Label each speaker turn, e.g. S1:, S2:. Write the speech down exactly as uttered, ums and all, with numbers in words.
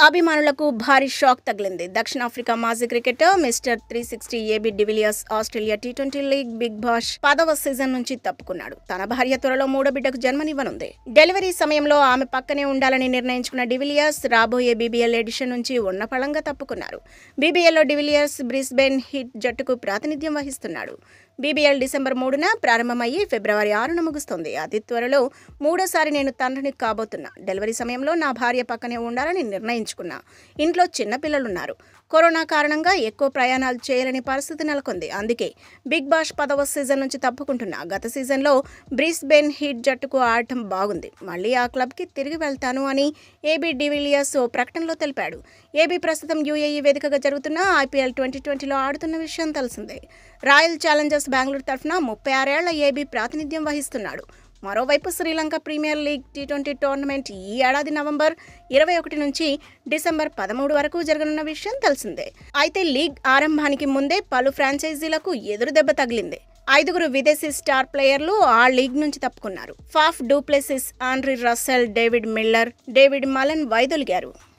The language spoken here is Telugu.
S1: అభిమానులకు భారీ షాక్ తగిలింది. దక్షిణాఫ్రికా మాజీ cricketer Mister three sixty AB de Villiers Australia T twenty league Big Bash పదవ సీజన్ నుంచి తప్పుకున్నాడు. తన భార్య త్వరలో మూడో బిడ్డకు జన్మనివ్వనుంది. డెలివరీ సమయంలో ఆమె పక్కనే ఉండాలని నిర్ణయించుకున్న డివిలియర్స్ రాబోయే బీబీఎల్ ఎడిషన్ నుంచి ఉన్నపళంగా తప్పుకున్నారు. బీబీఎల్లో డివిలియర్స్ బ్రిస్బేన్ హిట్ జట్టుకు ప్రాతినిధ్యం వహిస్తున్నాడు. బీబీఎల్ డిసెంబర్ మూడున ప్రారంభమయ్యి ఫిబ్రవరి ఆరున ముగుస్తుంది. అతి త్వరలో మూడోసారి నేను తండ్రిని కాబోతున్నా. డెలివరీ సమయంలో నా భార్య పక్కనే ఉండాలని నిర్ణయించుకున్నా. ఇంట్లో చిన్నపిల్లలున్నారు. కరోనా కారణంగా ఎక్కువ ప్రయాణాలు చేయలేని పరిస్థితి నెలకొంది. అందుకే బిగ్ బాష్ పదవ సీజన్ నుంచి తప్పుకుంటున్నా. గత సీజన్లో బ్రిస్బేన్ హిట్ జట్టుకు ఆడటం బాగుంది. మళ్లీ ఆ క్లబ్కి తిరిగి వెళ్తాను అని ఏబీ డివిలియర్స్ ఓ ప్రకటనలో తెలిపాడు. ఏబీ ప్రస్తుతం యూఏఈ వేదికగా జరుగుతున్న ఐపీఎల్ ట్వంటీ ట్వంటీలో ఆడుతున్న విషయం తెలిసిందే. రాయల్ ఛాలెంజర్స్ బెంగళూరు తరఫున ముప్పై ఆరేళ్ల ఏబీ ప్రాతినిధ్యం వహిస్తున్నాడు. మరోవైపు Sri Lanka premier league T twenty tournament ఈ ఏడాది నవంబర్ ఇరవై ఒకటి నుంచి డిసెంబర్ పదమూడు వరకు జరగనున్న విషయం తెలిసిందే. అయితే లీగ్ ఆరంభానికి ముందే పలు ఫ్రాంచైజీలకు ఎదురు దెబ్బ తగిలింది. ఐదుగురు విదేశీ స్టార్ ప్లేయర్లు ఆ లీగ్ నుంచి తప్పుకున్నారు. Faf du Plessis, Andre Russell, David Miller, David Malan వైదొలిగారు.